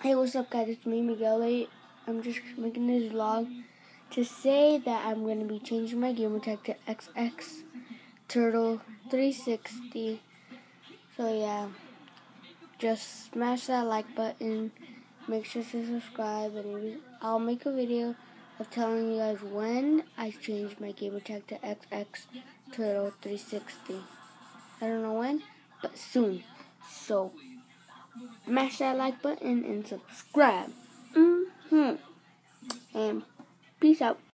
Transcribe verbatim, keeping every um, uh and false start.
Hey, what's up, guys? It's me, Miguel. I'm just making this vlog to say that I'm going to be changing my gamertag to X X Turtle three sixty. So yeah, just smash that like button. Make sure to subscribe, and I'll make a video of telling you guys when I change my gamertag to X X Turtle three sixty. I don't know when, but soon. So smash that like button and subscribe. Mm-hmm. And peace out.